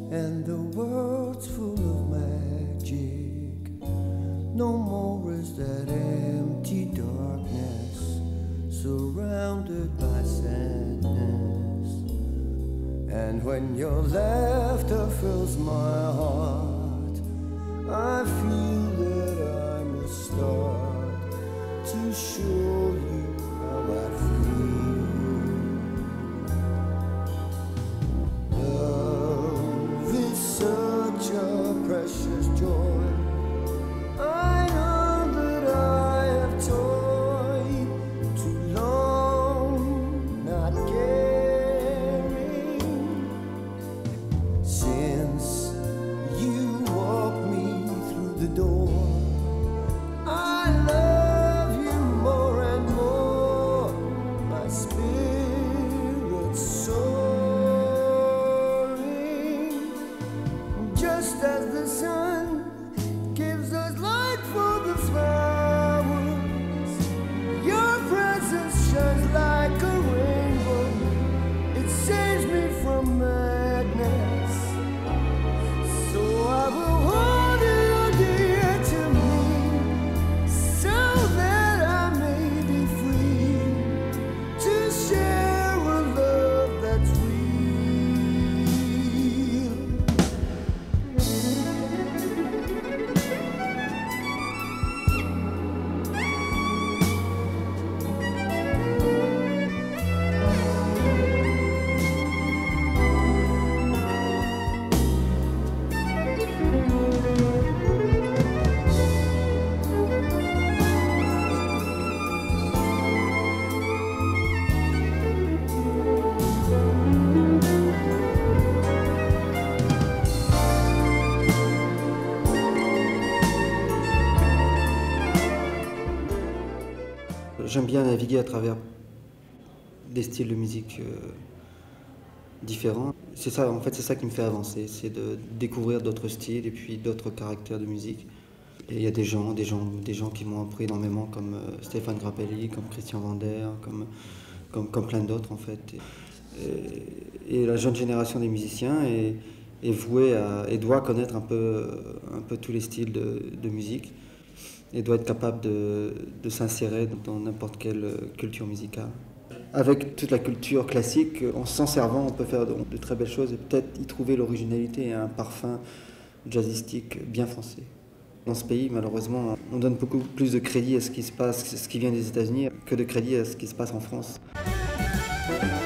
and the world's full of magic. No more is that empty darkness, surrounded by sadness. And when your laughter fills my heart, I feel that I must start to show you how I feel. Love is such a precious joy. I know that I have toyed too long, not caring, since you walked me through the door. I love you more and more, my spirit's soaring, just as the sun gives us light for the flowers. Your presence shines like a rainbow, it saves me from madness. So I will hold you dear to me, so that I may be free to share a love that's real. J'aime bien naviguer à travers des styles de musique différents. C'est ça, en fait, c'est ça qui me fait avancer, c'est de découvrir d'autres styles et puis d'autres caractères de musique. Et il y a des gens qui m'ont appris énormément, comme Stéphane Grappelli, comme Christian Vander, comme plein d'autres en fait. Et la jeune génération des musiciens est vouée et doit connaître un peu tous les styles de musique, et doit être capable de s'insérer dans n'importe quelle culture musicale. Avec toute la culture classique, en s'en servant, on peut faire de très belles choses et peut-être y trouver l'originalité et un parfum jazzistique bien français. Dans ce pays, malheureusement, on donne beaucoup plus de crédit à ce qui se passe, ce qui vient des États-Unis, que de crédit à ce qui se passe en France.